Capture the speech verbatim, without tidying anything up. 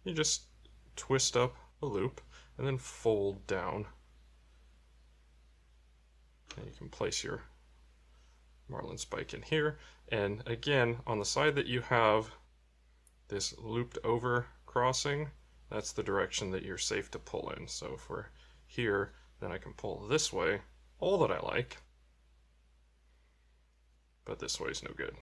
you just twist up a loop and then fold down. And you can place your marlinspike in here. And again, on the side that you have this looped over crossing, that's the direction that you're safe to pull in. So if we're here, then I can pull this way, all that I like, but this way is no good.